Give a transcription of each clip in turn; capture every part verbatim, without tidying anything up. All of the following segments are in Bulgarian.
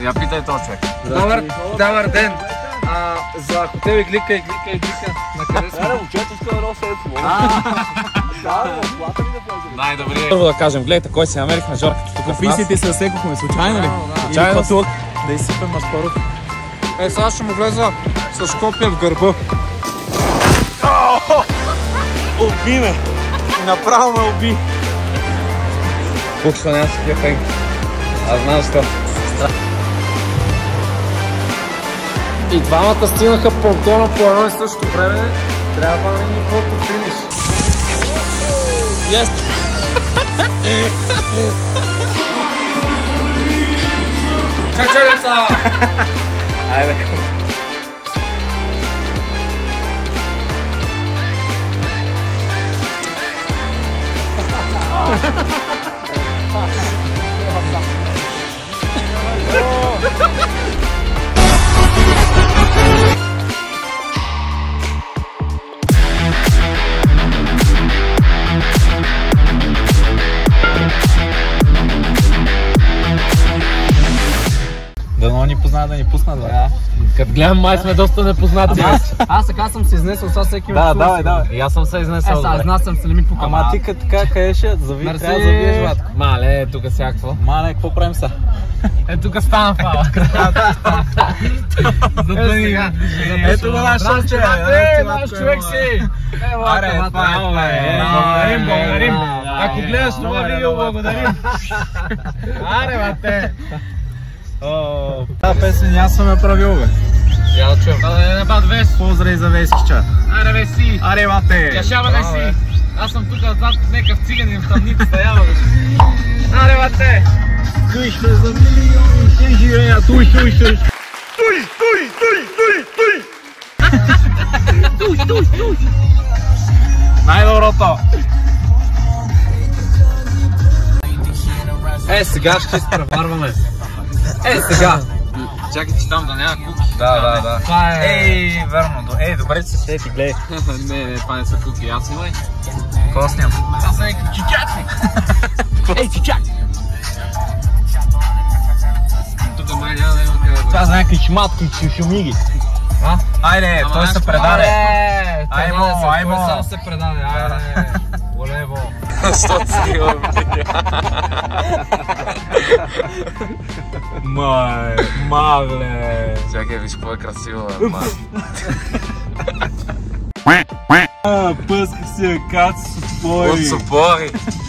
Я питай този човек. Добър, добър ден. А, за хотел Иглика, Иглика, Иглика. На къде сме? Аре, момчето иска да носи ето. Най-добрият. Първо да кажем, гледайте кой си намерихме Жорката тук. Писите се засекохме, случайно ли? Случайно тук да изсипем Маспаров. Е, сега ще му влеза с копия в гърба. Уби ме! Направо ме уби! Куксва няма си такива фенки. Аз знам що. И двамата стигнаха понтона по едно и също време. Трябва да ни фото финиш. Yes! Чакай деца! Айде. Дано ни познава да ни пуснат, бе. Като гледам, май сме доста непознати. Аз сега съм се изнесъл, сега всеки Да, давай, давай. И аз съм се изнесъл. Е, сега изнасям се, не ми пука. Ама ти като така кажеше, зави, Мерси. трябва да завиеш, братко. Мале, тук всякакво. Мале, какво правим са? Е, тук стана фала. Ето го наш човек. Е, наш човек си. Е, лака, браво, бе. Благодарим, благодарим. Ако гледаш това видео, благодарим. Аре, бате. Та песен аз съм я правил, бе. Я да чуем. Да не бат Вес. Поздрави за Вескича. Аре, Веси. Аре, бате. Яшава не си. Аз съм тук зад някакъв циганин в тъмните стаява. Аре, бате. Къща за милиони ще живея. Туй, туй, туй. Туй, туй, туй, туй, туй. Туй, туй, туй. Най-доброто. Е, сега ще се преварваме. Е, сега. Чакай, че там да няма куки. Да, да, да. Това е... Ей, верно. Ей, добре, че се сети, гледай. Не, не, това не са куки. Аз имай. Какво снимам? Това са някакви чичаци. Ей, чичак! Тук май няма да има къде да... Това са някакви чиматки, чушумиги. А? Айде, Ама той се нещо- предаде. Е, Аймо, това не се- аймо. той само се предаде. Айде, олево. Сто цигила. Май, магле. Чакай, виж какво е красиво, бе. А, пъсках си ръката с отбори. От супори.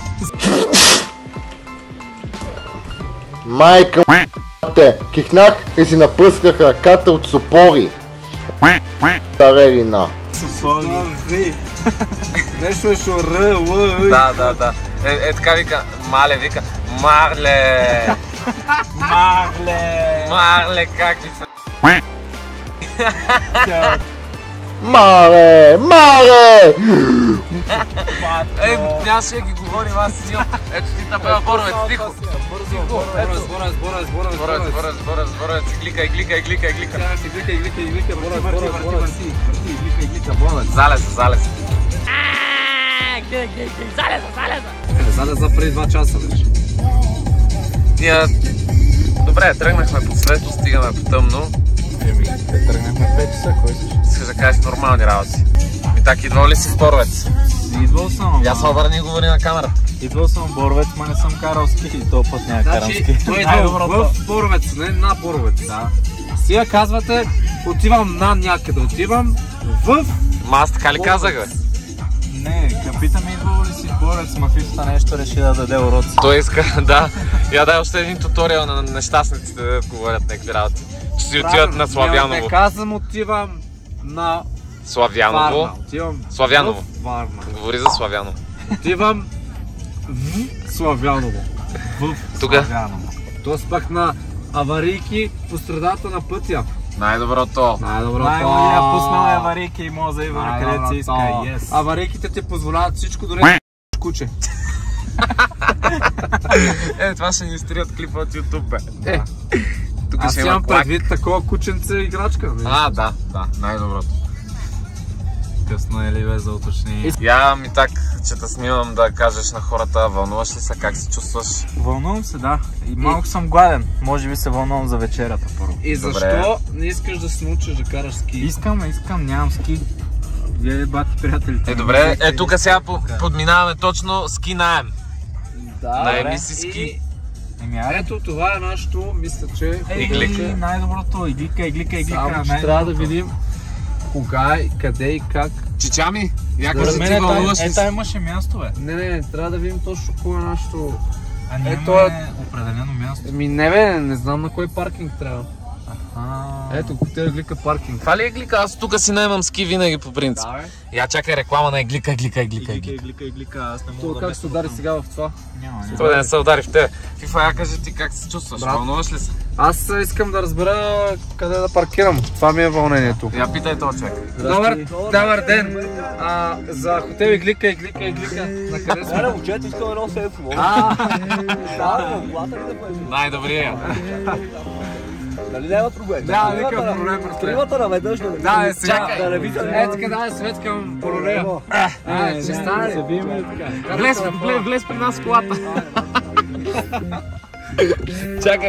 Майка те, кихнах и си напъсках ръката от супори. Тарелина. Нещо е шо Р, Л, Й. Да, да, да. Е, е така вика, Мале вика, Марле. Магле. Марле, как ли са? Мале, мале! Ей, нямаше да ги говорим, аз си имам. Ето ти напева Боровец, тихо. Тихо, ето. Сборец, сборец, сборец, Борец, борец, борец, борец, гликай, гликай, гликай, гликай. Иглика, иглика, иглика, борец, борец, борец. Иглика, иглика, борец. Залеза, залеза. Залеза преди два часа вече. Ние... Добре, тръгнахме по светло, стигаме по тъмно. Еми, те тръгнахме в пет часа, кой си? Искаш да кажеш нормални работи. И так, идвал ли си в Боровец? Идвал съм, Я се обърни и говори на камера. Идвал съм в Боровец, ма не съм карал ски и този път няма карам ски. Той идва в Боровец, не на Боровец. Да. Сега казвате, отивам на някъде, отивам в... Ма аз така ли казах, бе? Не, капитам идвал ли си в Боровец, ма фифта нещо реши да даде уроци. Той иска, да. Я дай още един туториал на нещастниците да говорят някакви работи. Че си отиват на Славяново. Не казвам, отивам на Славяново. Варна. Отивам Славяново. в Варна. Говори за Славяново. Отивам в Славяново. В Тука? Славяново. Тоест пък на аварийки по средата на пътя. Най-доброто. Най-доброто. Най-голия пуснал е аварийки и може да идва където си иска. Yes. Аварийките ти позволяват всичко, дори куче. Е, това ще ни изтрият клипа от YouTube, бе. Е, Тук аз ще има имам клак. предвид такова кученце играчка. Не? А, да, да, най-доброто. Късно е ли бе за уточнение? Я ми так, че те снимам, да кажеш на хората, вълнуваш ли се, как се чувстваш? Вълнувам се, да. И малко и... съм гладен. Може би се вълнувам за вечерята първо. И защо Добре. не искаш да се научиш да караш ски? Искам, искам, нямам ски. Вие бати приятелите. Е, добре, е тук сега подминаваме точно ски наем. Да, наеми си ски. Еми, ето това е нашето, мисля, че... Иглика. Най-доброто, иглика, иглика, иглика. Само, че трябва да видим кога, къде и как. Чичами? Някой да ти вълнуваш ли? Е, тай имаше място, бе. Не, не, не, трябва да видим точно кога е нашето... А няма е определено място. Еми, не бе, не знам на кой паркинг трябва. Ето, те Иглика паркинг. Това ли е Иглика? Аз тук си наемам ски винаги по принцип. Да, бе. Я чакай реклама на Иглика, Иглика, Иглика, Иглика. Иглика, Иглика, аз не мога това да как се удари сега в това? Няма, няма. Това да не се удари в те. Фифа, я кажи ти как се чувстваш, вълнуваш ли се? Аз искам да разбера къде да паркирам. Това ми е вълнението. Я питай този човек. Добър, добър ден. А, за хотел Иглика, Иглика, Иглика. На къде сме? Аре, момчето, искам едно селфи. Най-добрия. Нали няма проблем? Да, никакъв проблем. Тримата наведнъж да не Да, е сега. да не виждам. Е, така да, светкам полорея. Е, ще стане. Влез при нас в колата. Чакай.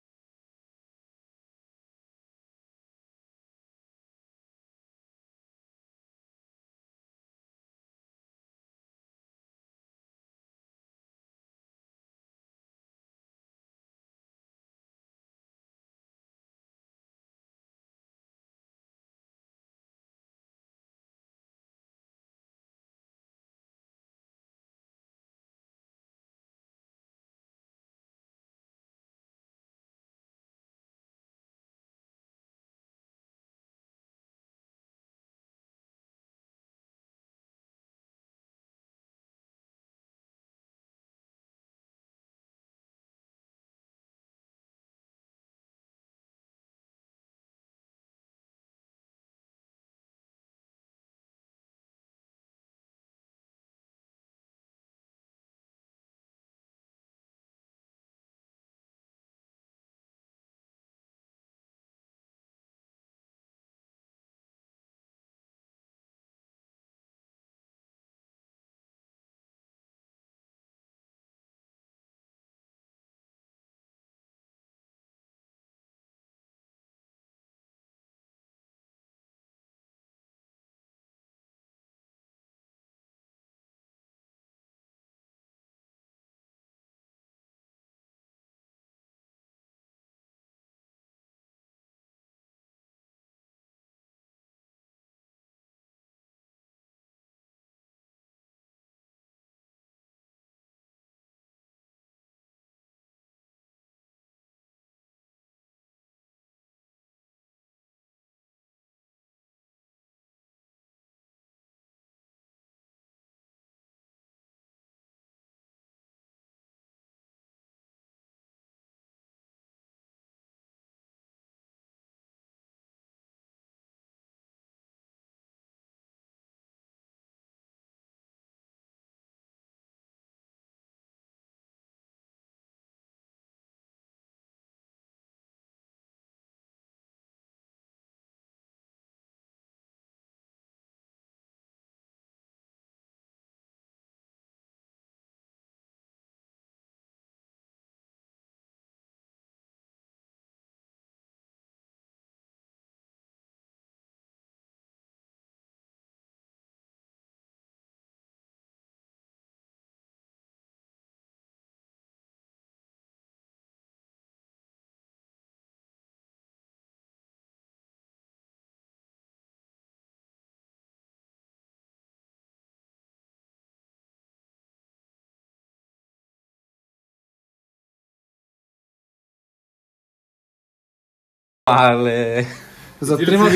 Але. За трима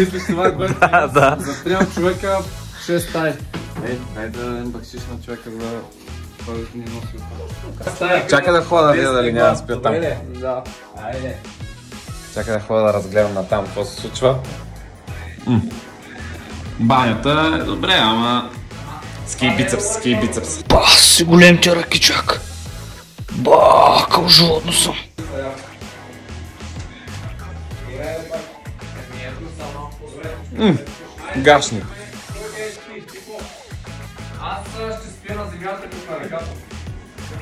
да, да. За трима човека шест стаи. Ей, дай да дадем бакшиш на човека за който ни носи. Чакай да ходя да видя дали няма да спя там. Да. Айде. Чакай да ходя да разгледам на там какво се случва. М. Банята е добре, ама... Ски бицепс, ски бицепс. Ба, си голем ти ръки, човек. Ба, къв животно съм. М. Гашник. Аз ще спя на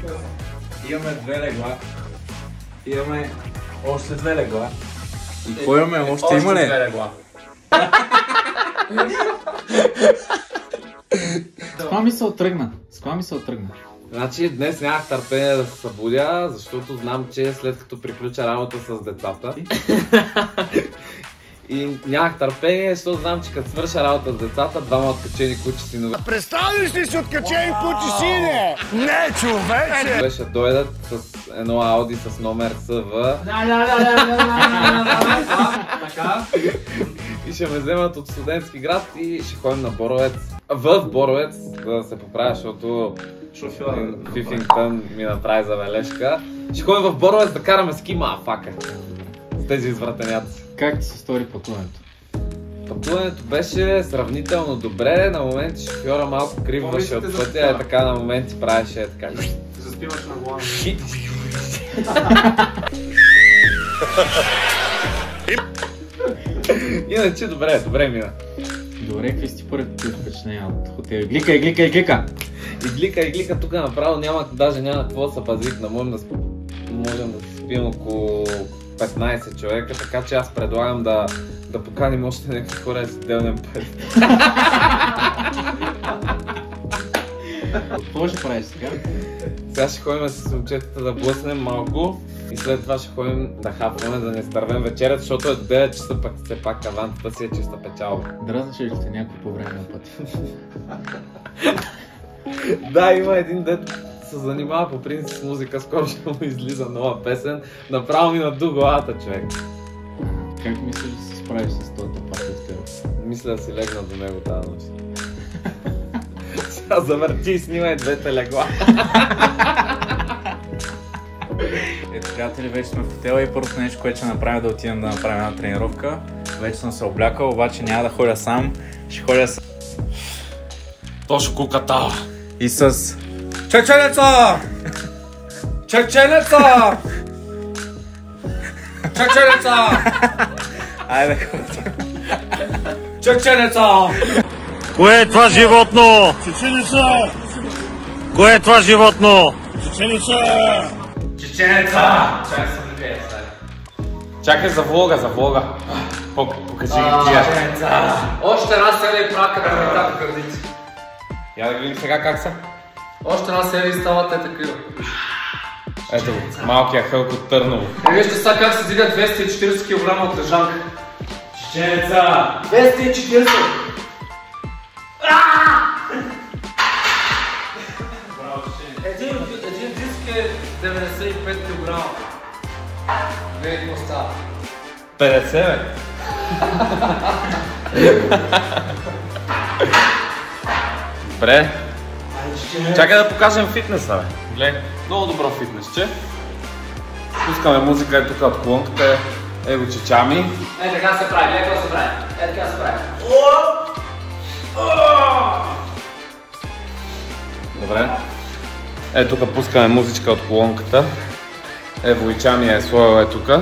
Имаме две легла. Имаме още две легла. И какво имаме? Още има ли? две легла. С каква мисъл тръгна? С каква мисъл тръгна? Значи днес нямах търпение да се събудя, защото знам, че след като приключа работа с децата и нямах търпение, защото знам, че като свърша работа с децата, двама откачени кучи синове. Представиш ли си откачени кучи сине? Не, човече! Беше дойдат с едно Ауди с номер С В и ще ме вземат от Студентски град и ще ходим на Боровец. В Боровец, да се поправя, защото Фифингтън ми направи забележка. Ще ходим в Боровец да караме ски, мафака. С тези извратеняци. Как ти се стори пътуването? Пътуването беше сравнително добре, на моменти шофьора малко кривваше от пътя, е така на моменти правеше е така. Заспиваш на глава. Иначе добре, добре мина. Добре, какви сти първите впечатления от хотел? Глика, иглика, иглика! Иглика, иглика, тук направо няма, даже няма какво да се пазвикна, можем да, можем да спим около петнайсет човека, така че аз предлагам да, да поканим още някакви хора да си делнем път. Какво ще правиш сега? Сега ще ходим с момчетата да блъснем малко и след това ще ходим да хапваме, да не стървем вечерята, защото е девет часа, пък все пак авантата си е чиста печалба. Дразнаше ли сте някой по време на пътя? Да, има един дет се занимава по принцип с музика, скоро ще му излиза нова песен, направо ми наду главата, човек. Как мислиш да се справиш с този пакет? Мисля да си легна до него тази нощ. Сега завърти и снимай двете легла. Ето, приятели, вече сме в хотела и първото нещо, което ще направим, да отидем да направим една тренировка. Вече съм се облякал, обаче няма да ходя сам, ще ходя с... Тошо куката! И с... Чеченеца! Чеченеца! Чеченеца! Айде да ходим. Чеченеца! Кое е това животно? Чеченица! Кое е това животно? Чеченица! Чеченеца! Чакай се да пие, стari. Чакай за влога, за влога. Покажи ги тия. Още една серия и прака да ми тази гърдици. Я да видим сега как са. Още една серия и стават е такива. Ето го, малкия Хълк от Търново. И вижте сега как се дига двеста и четирийсет килограма от лежанка. Чеченеца! двеста и четирийсет! Един, един диск е деветдесет и пет килограма. Гледай какво става. петдесет, бе. Добре. Чакай да покажем фитнеса, бе. Гледай, много добро фитнесче. Пускаме музика е тук от колонката. Е го чечами. Е така се прави, гледай какво се прави. Е така се прави. Добре. Е, тук пускаме музичка от колонката. Ево и Чами е слоил е тука.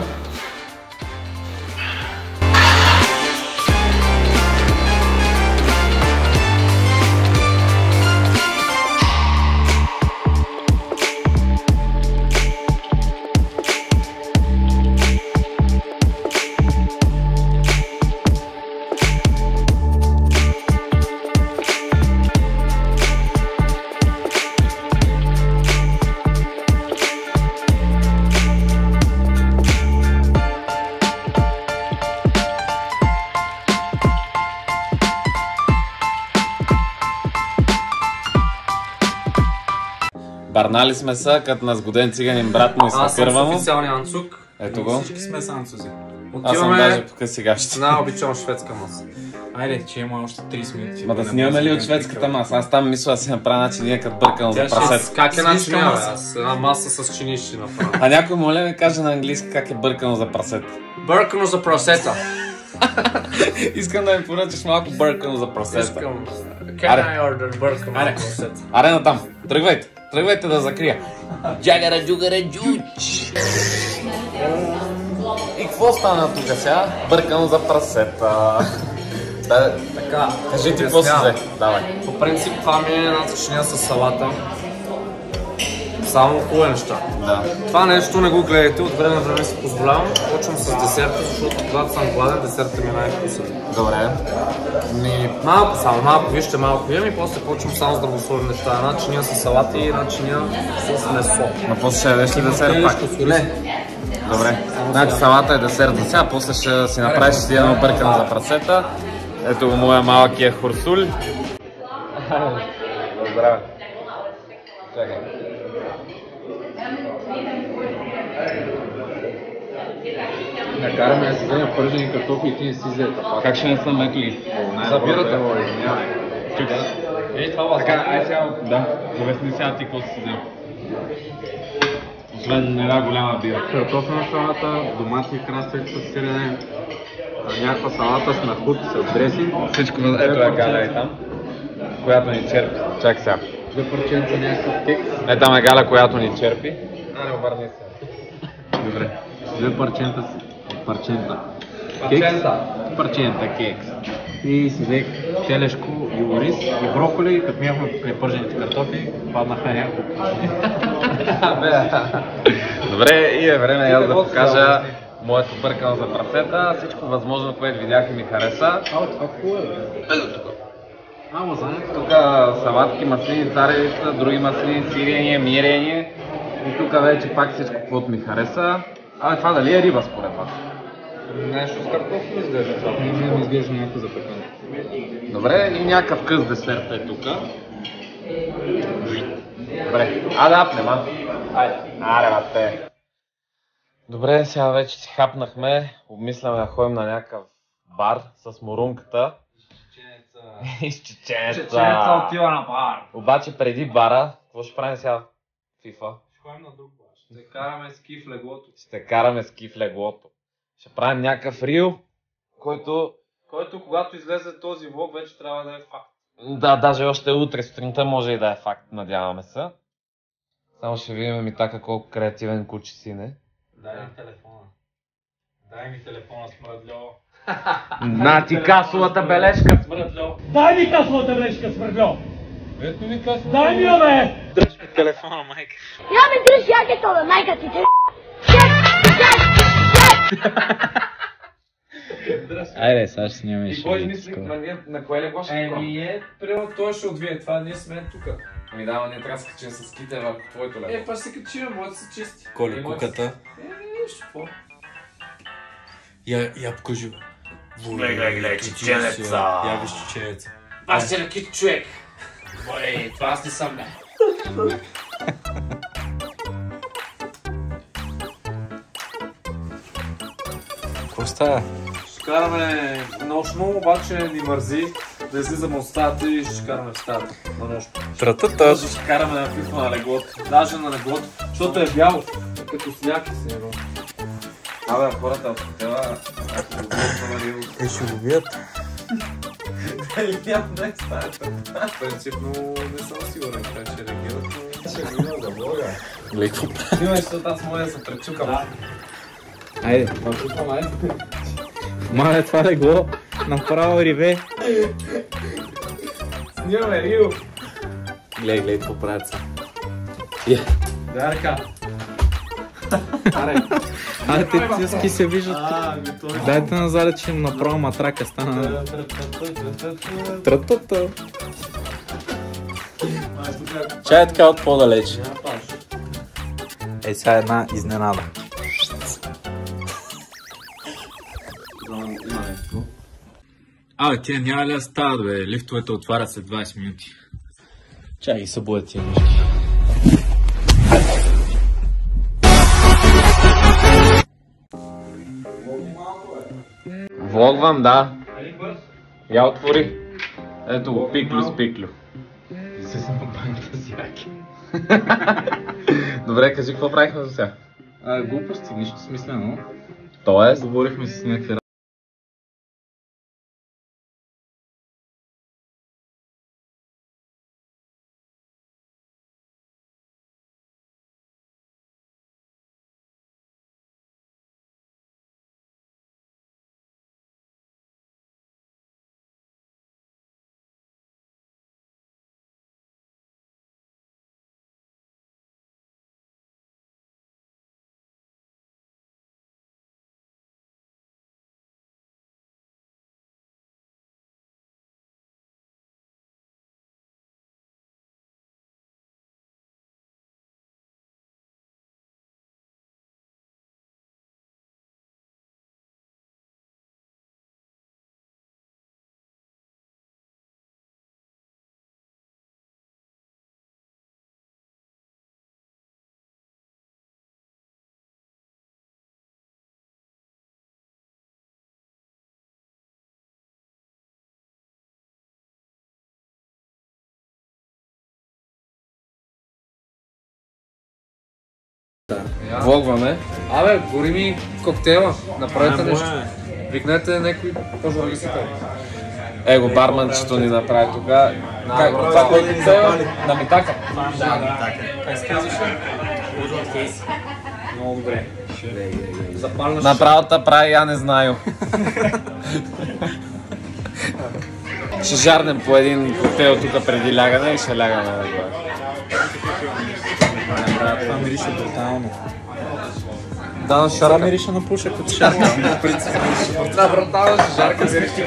Барнали сме са, като на сгоден циганин брат му и смакърва му. Аз съм с официалния анцук. Ето го. Всички сме с анцузи. Аз съм даже пока сега ще. На обичам шведска маса. Айде, че има още трийсет минути. Ма да снимаме ли от шведската маса? Аз там мисля да си направя начин ние като бъркано за прасет. Как е начин маса? Аз една маса с чиниш ще направя. А някой моля ми каже на английски как е бъркано за прасет. Бъркано за прасета. Искам да ми поръчаш малко бъркано за прасета. Искам. Can I order бъркано за прасета? Аре натам, тръгвайте, тръгвайте да закрия. Джагара джугара джуч. И какво стана тук сега? Бъркано за прасета. Да, Така, кажи ти какво си взе. Давай. По принцип това ми е една цечния с салата. само хубави неща. Да. Това нещо не го гледайте, от време на време си позволявам. Почвам с десерта, защото когато съм гладен, десертът ми е най-вкусен. Добре. Ми, малко само, малко, вижте малко ям и после почвам само здравословни неща. Една чиния с салати и една чиния с месо. Но после ще ядеш ли десерт пак? Не. Добре. Значи салата е десерт за сега, после ще си направиш си едно бъркане за прасета. Ето го моя малкия хурсуль. Здраве. Чакай. Накараме да си взема пържени картофи и ти не си взе тапа. Как ще не съм мекли? За бирата. Извинявай. Ей, това вас. Така, ай сега, да, обясни сега ти какво си взел. Освен една голяма бира. Картофена салата, домати, краставици с сирене, някаква салата с нахут, с дресинг. Всичко, ето е Галя и там, която ни черпи. Чакай сега. Две парченца някакъв кекс. Е, там е Галя, която ни черпи. А, не обърни се. Добре. Две парчента си. Парчента. Парчента. Парчента кекс. И си взех телешко и ориз и броколи, като минахме при пържените картофи, паднаха няколко. Добре, и е време аз да покажа моето бъркане за прасета. Всичко възможно, което видях и ми хареса. А, това хубаво е. Ето тук. А, лазаня. Тук салатки, маслини, царевица, други маслини, сирене, мирене. И тук вече пак всичко, което ми хареса. А, това дали е риба според вас? Нещо с картофи изглежда това. Не ми изглежда някакво запекано. Добре, и някакъв къс десерт е тук. Добре, а да апнем, а? Айде, аре бате. Добре, сега вече си хапнахме, обмисляме да ходим на някакъв бар с морунката. И с чеченеца. Чеченеца отива на бар. Обаче преди бара, какво ще правим сега в FIFA? Ще ходим на друг бар. Ще караме ски в леглото. Ще караме ски в леглото. Ще правим някакъв рил, който... Който когато излезе този влог вече трябва да е факт. Да, даже още утре сутринта може и да е факт, надяваме се. Само ще видим ми така колко креативен куче си, не? Дай ми телефона. Дай ми телефона, смръдло. На ти касовата бележка! Смръдло. Дай ми касовата бележка, смърдло! Ето ми касовата. Дай ми я, бе! Дръж ми телефона, майка. Я ми дръж якето, бе, майка ти! Айде, сега ще снимаме. И кой мисли, на, ние, на кое легло ще Еми е, примерно той ще отвие това, ние сме тук. Ами да, но ние трябва да се качим с ките върху твоето легло. Е, па ще се качим, моите са чисти. Коли И моите куката. са- Е, нищо по. Я, я покажи. Гледай, гледай, гледай, чеченеца. Я виж чеченеца. Аз ще ръкит човек. Ой, това аз не съм, бе. Какво става? Ще караме нощно, обаче ни мързи да излизаме от стаята и ще караме в стаята на нощно. Тратата. Даже ще караме на FIFA на леглото, даже на леглото, защото е бяло, като сняг и снега. Абе, хората от хотела, ако го провалил... Е, ще го бият. Дали няма да е стаята? Принципно не съм сигурен, как ще реагират, но ще го има за блога. Гледай, какво прави? Снимай, защото аз моя да се пречукам. Айде. Мале, това легло направо риве. Снимаме, Рио! Гледай, гледай, какво правят са. Дай ръка. А, те тиски се виждат. А, готови. Дайте назад, че направо матрака стана. Тратата. Чай е така от по-далеч. Е, сега една изненада. Абе, тия няма ли да стават, бе? Лифтовете отварят след двайсет минути. Чай ги събудят тия нещи. Влогвам, да. Я отвори. Ето го, пиклю с пиклю. Се съм банята си яки. Добре, кажи какво правихме за сега? А, глупости, нищо смислено. Тоест? Говорихме с някакви Влогваме. Абе, гори ми коктейла, направете нещо. Викнете някой по-журналистите. Его барманчето ни направи тогава. Как, това кой коктейла? На Митака? Да, на Митака. Как се казваш? Woodland Case. Много добре. Запална Направата прави, я не знаю. Ще жарнем по един коктейл тук преди лягане и ще лягаме да го. Това мирише брутално. Да, на шарка. Мирише на пуша като шарка. Това брутално ще жарка мирише.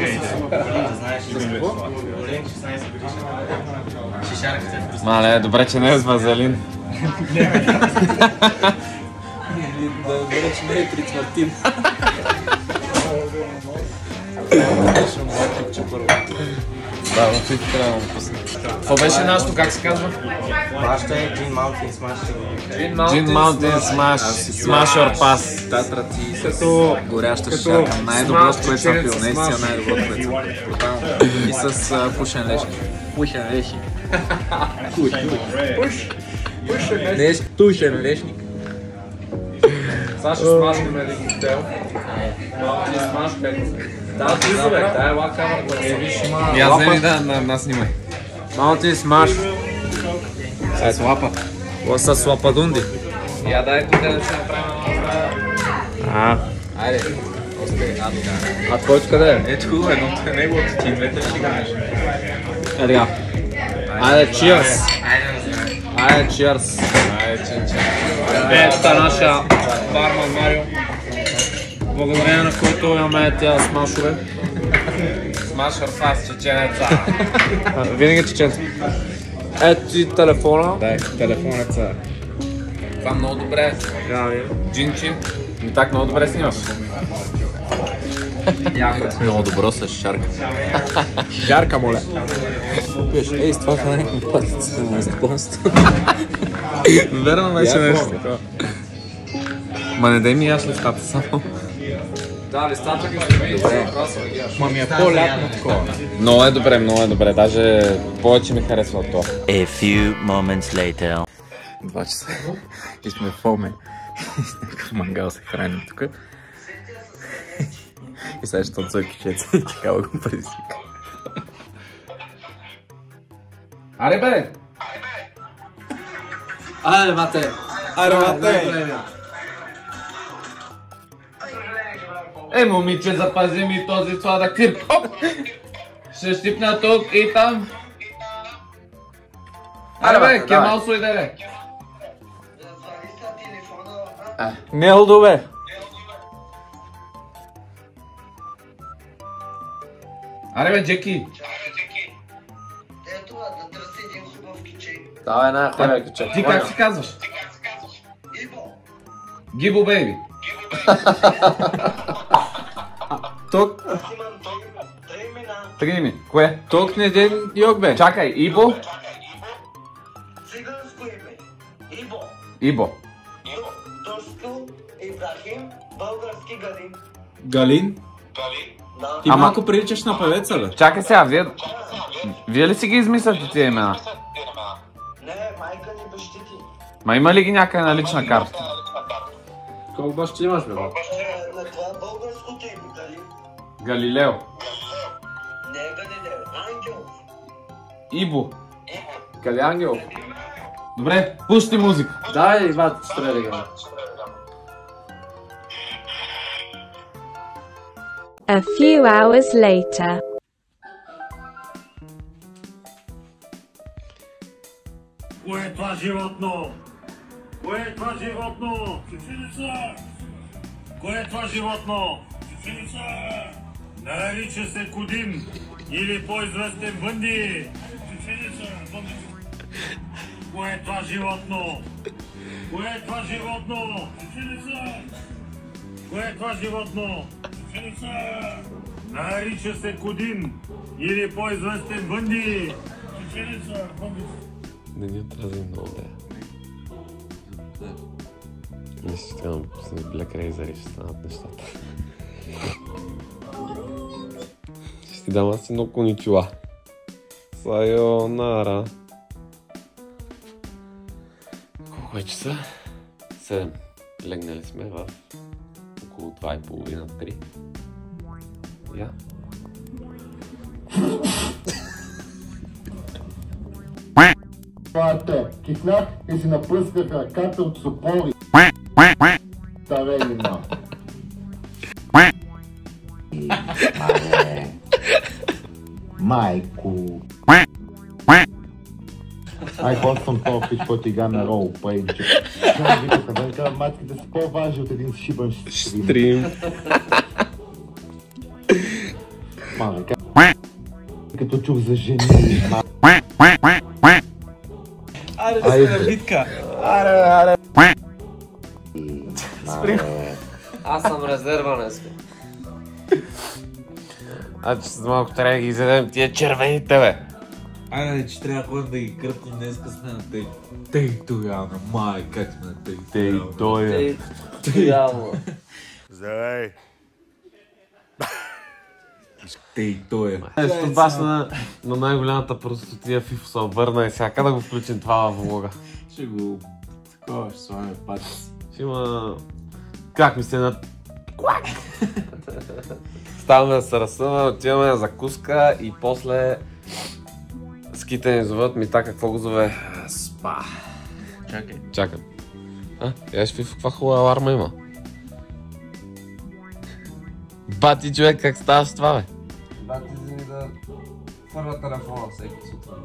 Мале, добре, че не е с вазелин. Добре, че не е трицмартин. Да, но ти трябва да го пусна. Това беше нашето, как се казва? Вашето е Gin Mountain Smash. Gin Mountain Smash, Smash or Pass. Татра ти като горяща шарка. Най-доброто, което съм пил. Наистина най-доброто, което съм пил. И с пушен лешник. Пушен лешник. Тушен лешник. Сега ще смашкаме един коктейл. Ти смаш пет. Да, ти бе, дай лака върху. Е, виж, има... И аз вземи да нас снимай. Mountain Smash. С лапа. С лападунди. Я дай тук да се направим. А. Айде. А твоето къде е? Ето хубаво, едното е неговото, ти двете ще ганеш. Е, така. Айде, cheers! Айде, cheers! Айде, чин, чин. Ето нашия барман Марио. Благодарение на който имаме тия смашове. Smash or Pass, чеченеца. Винаги чеченца. Ето ти телефона. Дай, телефонеца. Това много добре. Джинчи. И так много добре снимаш. Много добро с шарка. Шарка, моля. Пиш, ей, с това е някакво пътица на знакомство. Верно беше нещо такова. Ма не дай ми яш листата само. Да, листата ги ще видиш. Ма ми е по-лятно такова. Много е добре, много е добре. Даже повече ми харесва от това. A few moments later. Два часа. И сме в Оме. И с някакъв мангал се храним тук. И сега ще танцуй кичеца и такава го предизвика. Аре бе! Айде, мате! Айде, мате! Е, момиче, запази ми този сладък цирк. Оп! Ще щипна тук и там. Аре бе, Кемал сойде бе. Мелдо бе! Аре бе, Джеки. Ето, да търси един хубав кичей. Това е една хубава киче. Ти как се казваш? Ибо. Гибо бейби. Тук, Аз имам той, три имена. Тръгни ми. Кое? тук не един йог бе. Чакай, Ибо. Циганско име. Ибо. Ибо. Турско Ибрахим. Български Галин. Галин? Да. Ти Ама- малко приличаш на певеца бе. Чакай сега, вие... Вие ли си ги измисляте тия имена? Не, майка ни бащи ти. Ма има ли ги някъде на лична карта? Колко бащи имаш бе? Е, на това българското име, Галин. Галилео. Не е Галилео. Ангел. Ибо. Кали Ангел? Добре, пусти музика. Дай, бат, стреляй го. A few hours later. Кое е това животно? Кое е това животно? Чеченица! Кое е това животно? Чеченица! Нарича се Кудин или по-известен Бънди. Чеченица! Бънди. Кое е това животно? Кое е това животно? Чеченица! Кое е това животно? Чеченица! Нарича се Кудин или по-известен Бънди. Чеченица! Бънди. Не ни отрази много, да. Мисля, че трябва да пусне Black Razer и ще станат нещата. Ще ти дам аз едно коничуа. Сайонара. Колко е часа? Седем. Легнали сме в около два и половина три. Я. Те кихнах и си напръсках ръката от супори. Старели ма. Майко. Ай, ход съм този пич, който игра на рол, пейнче. Как викаха, да кажа, матките са по-важни от един шибан стрим. Мале, като чух за жени. Аре да се на битка! Аре, аре! Спри! Аз съм резерва днес. А че след малко трябва да ги изядем тия червените, бе. Айде, че трябва ходим да ги кръпнем, днеска сме на тъй. Тъй тогава, май, как сме на тъй. Тъй тоя. Явно. Здравей! Тъй тоя. Ето баш на, на най-голямата простотия Фифо се обърна и сега да го включим това в влога. Ще го... Такова ще слагаме патици. Ще има... Как ми се на... Клак! Ставаме да се разсъваме, отиваме на закуска и после... Ските ни зоват, ми така какво го зове? Спа. Чакай. Чакам. А, яш Фифо, каква хубава аларма има. Бати човек, как става с това, бе? Бати си ми да фърля телефона всеки сутрин.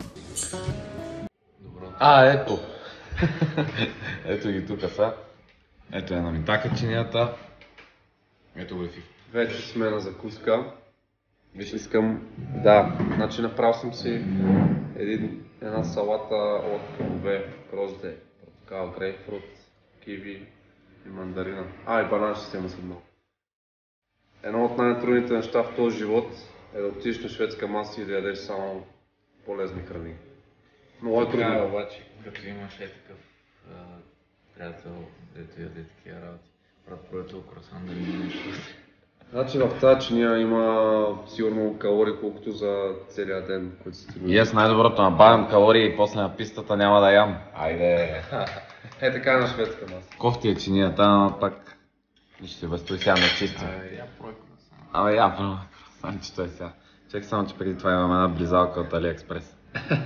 А, ето. Ето ги тука са. Ето е на митака чинията. Ето го е Фифо. Вече сме на закуска. Виж, искам... Да, значи направил съм си един, една салата от плодове, грозде, портокал, грейпфрут, киви и мандарина. А, и банан ще си има след малко. Едно от най-трудните неща в този живот е да отидеш на шведска маса и да ядеш само полезни храни. Много е трудно. Така, обаче, като имаш е такъв а, приятел, дето яде такива работи, препоръчал круасан да ми нещо. Значи в тази чиния има сигурно калории, колкото за целия ден, които си ти И аз най-доброто набавям калории и после на пистата няма да ям. Айде. Е така на шведска маса. Кофти е чинията, но пак ще се възстои сега на чисти. Я прой круасан. Абе я, бро, красанчето е сега. Чек само, че преди това имам една близалка от Алиекспрес.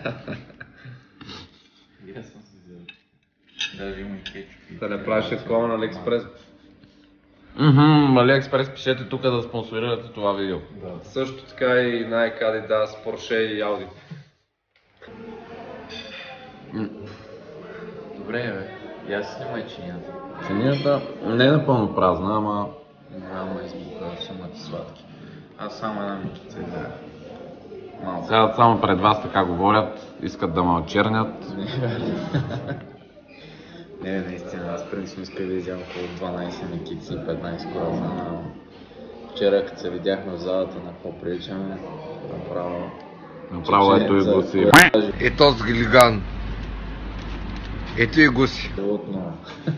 И аз съм си взел. Даже има и кетчуп. Да не правиш реклама на Алиекспрес. Мхм, Алиекспрес, пишете тук да спонсорирате това видео. Да. Също така и Nike, Adidas, Porsche и Audi. Добре, бе. И аз снимай чинията. Чинията не е напълно празна, ама... Няма избуха, сумата сладки. Аз само една микица изяда. Малко. Сега само пред вас така говорят, искат да ме очернят. Не, наистина, аз принципно исках да изям около дванайсет микици и петнайсет круасана. Вчера, като се видяхме в залата на какво приличаме, направо... Направо ето и гуси. Ето с гилиган. Ето и гуси. Трудно.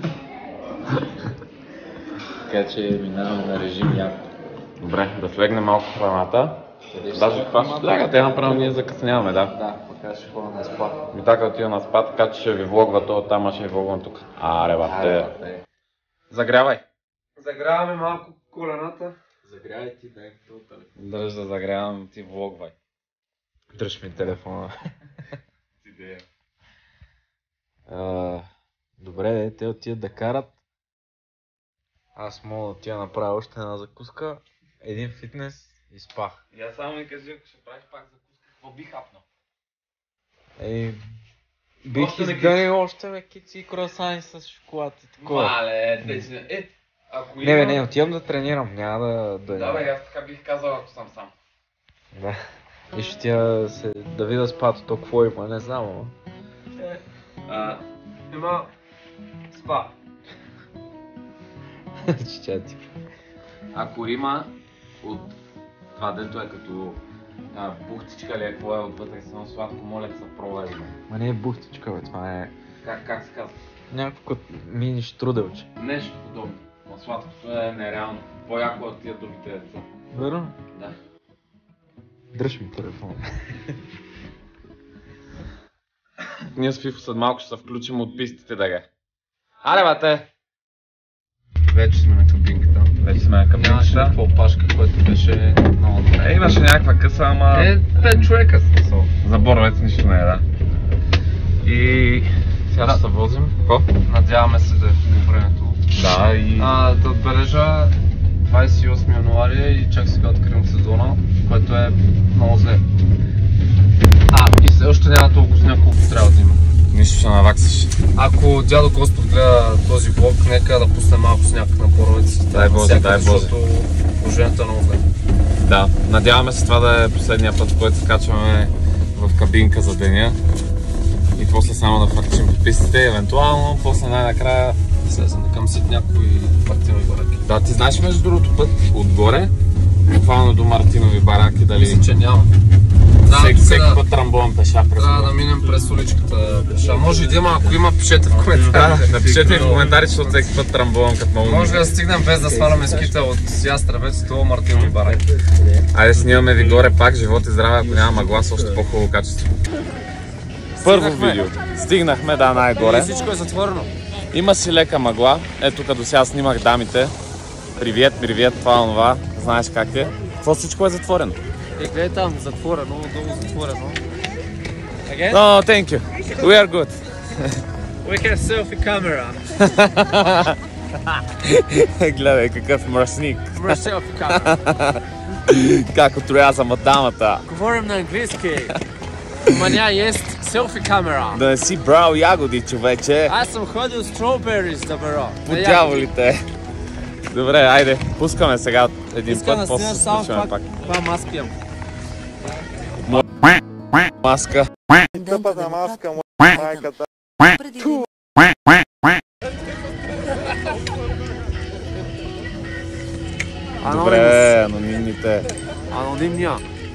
Така че минаваме на режим яко. Добре, да слегнем малко храната. Даже това ще сляга, те направо ние закъсняваме, да. Да, пока ще ходя на спа. И така отива на спа, така че ще ви влогва то оттам, а ще ви влогвам тук. Аре, бате. Загрявай. Загряваме малко колената. Загрявай ти, дай като телефон. Дръж да загрявам, ти влогвай. Дръж ми телефона. Идея. Добре, те отиват да карат. Аз мога да отида направя още една закуска, един фитнес и спах. Я само ми кажи, ако ще правиш пак закуска, какво би хапнал? Ей, бих Още изгънил още мекици и круасани с шоколад и такова. Мале, те е, ако Не бе, не, отивам да тренирам, няма да... Да, Да бе, аз така бих казал, ако съм сам. Да. И ще тя се да видя спато, то какво има, не знам, ама. А, има спа. Че тя ти. Ако има от това дето е като а, бухтичка ли е, какво е отвътре, само сладко, моля да се пробва да има. Ма не е бухтичка, бе, това е Как, как се казва? някакво мини штруделче. Нещо подобно. Но сладкото е нереално. По-яко от тия другите деца. Верно? Да. Дръж ми телефон. Ние с Фифо след малко ще се включим от пистите да ге. Аре, бате! Вече сме на кабинката. Вече сме на Нямаше кабинката. някаква опашка, което беше много добре. Е, имаше някаква къса, ама... Е, пет човека смисъл. За Боровец нищо не е, да. И... Сега ще се возим. Какво? Надяваме се да е хубаво времето. Да, и... А, да отбележа двадесет и осми януари и чак сега откривам сезона, което е много зле. А, и все още няма толкова сняг, колкото трябва да има. Нищо ще наваксиш. Ако дядо Господ гледа този влог, нека да пусне малко сняг на Боровец. Дай Боже, дай Боже. Защото положението е много зле. Да, надяваме се това да е последния път, в който се качваме в кабинка за деня. И после само да фърчим по пистите, евентуално, после най-накрая... Слезем да към сит някои Мартинови бараки. Да, ти знаеш между другото път отгоре, буквално до Мартинови бараки, дали... Мисля, че няма. Всеки, всеки път трамбувам пеша през Трябва да минем през уличката пеша. Може и да има, ако има, пишете в коментарите. Да, напишете ми в коментарите, защото всеки път трамбувам като много. Може ли да стигнем без да сваляме скита от Ястребец до Мартинови бараки? Айде снимаме ви горе пак, живот и здраве, ако няма мъгла с още по-хубаво качество. Първо видео. Стигнахме, да, най-горе. И всичко е затворено. Има си лека мъгла. Ето като сега снимах дамите. Привет, привет, това онова. Знаеш как е. Какво всичко е затворено? Е, гледай там, затворено, долу затворено. Okay? No, thank you. We are good. We have selfie camera. Гледай какъв мръсник. We have selfie camera. Как отрязам от дамата. Говорим на английски. Маня есть селфи камера. Да не си брал ягоди, човече. Аз съм ходил strawberries да бера. По дяволите. Добре, айде, пускаме сега един път, после се включваме пак. Това маска имам. Маска. Тъпата маска, майката. Добре, анонимните. Анонимния.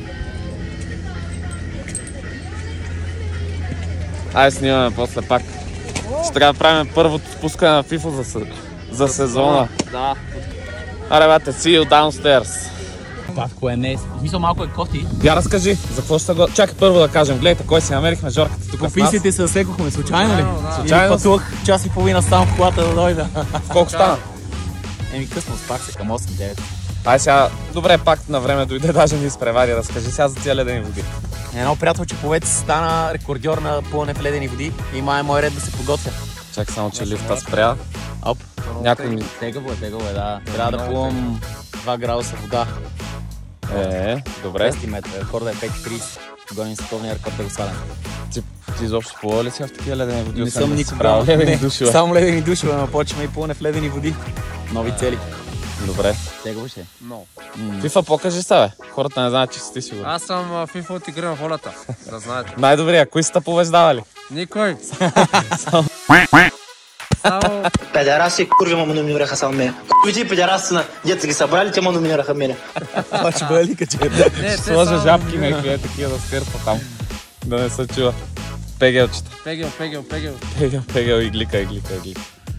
Айде снимаме после пак. Ще трябва да правим първото спускане на FIFA за, се... за сезона. Да. Аре, бате, see you downstairs. Павко е не, в смисъл малко е коти. Я разкажи, за какво ще го... Чакай първо да кажем, гледайте кой си намерихме Жорката тук с нас. Писите се засекохме, случайно ли? Да, да. Случайно. Пътувах час и половина сам в колата да дойда. Колко стана? Еми късно, спах се към осем девет. Ай сега, добре, пак на време дойде, даже ни изпревари. Разкажи сега за тия ледени води. Едно приятелче по Веци стана рекордьор на плуване в ледени води и май е мой ред да се подготвя. Чакай само, че лифта спря. Оп. Някой ми... Тегаво е, тегаво е, да. Трябва да плувам два градуса вода. Е, добре. двеста метра, рекорда е пет трийсет. Гоним световния рекорд да го свалям. Ти, ти изобщо плува ли си в такива ледени води? Не съм никога. Ледени душове. Само ледени душове, но почваме и плуване в ледени води. Нови цели. Добре. Тегаво ще е. Много. FIFA покажи се, бе. Хората не знаят, че си ти сигурно. Аз съм FIFA от игра на волята, да знаете. Най-добрия, кои сте побеждавали? Никой. Само... Само... Педераси, курви, ма номинираха само мене. Курвите педераси на дете ги събрали, те ма номинираха мене. Това ще бъде ли каче? Ще сложа жабки някакви е такива да скърпа там. Да не се чува. Пегелчета. Пегел, пегел, пегел. Пегел, пегел, иглика, иглика, иглика.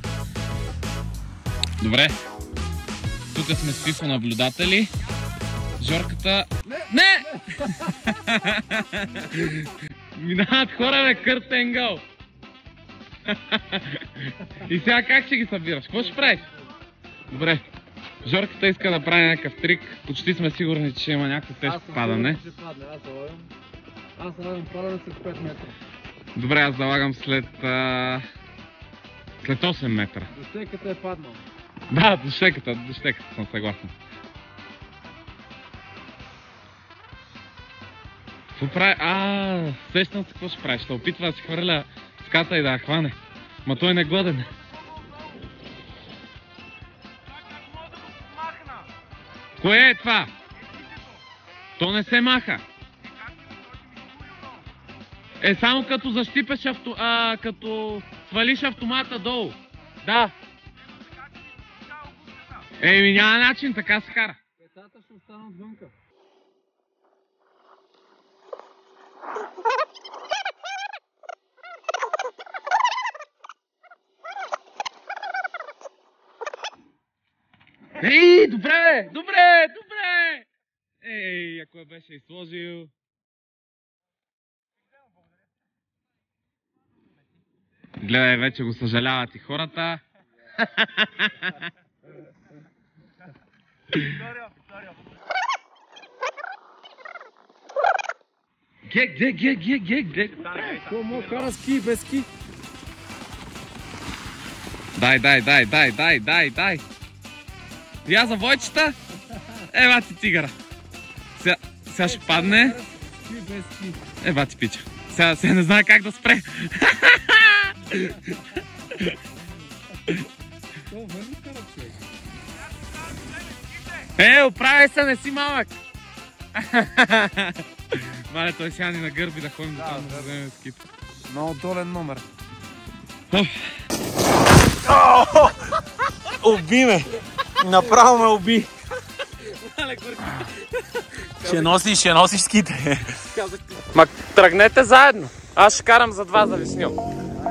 Добре. Тук сме с FIFA наблюдатели. Жорката... Не! Минават хора, бе, къртен гол. И сега как ще ги събираш? Какво ще правиш? Добре. Жорката иска да прави някакъв трик. Почти сме сигурни, че има някакво тежко падане. Аз залагам падане след пет метра. Добре, аз залагам след... А... след осем метра. До щеката е паднал. Да, до щеката, до щеката съм съгласен. Какво прави? А, сещам се какво ще прави. Ще опитва да си хвърля ската и да я хване. Ма той не е годен. Кое е това? То не се маха. Е, само като защипеш авто... а, като свалиш автомата долу. Да. Еми няма начин, така се кара. Петата ще останат вънка. Ей, добре, бе! Добре, добре! Ей, ако я беше изложил... Гледай, вече го съжаляват и хората. Гек, гек, гек, гек, гек, гек. Комо кара ски, без ски. Дай, дай, дай, дай, дай, дай, дай. Я за войчета? Ева ти тигъра. Сега, сега ще падне. Ева ти пича. Сега, сега не знае как да спре. Е, оправяй се, не си малък. Мале, той сега ни нагърби да ходим до там да вземем ските. Много долен номер. Уби ме! Направо ме уби! Ще носиш, ще носиш ските. Ма тръгнете заедно. Аз ще карам за два за Веснил.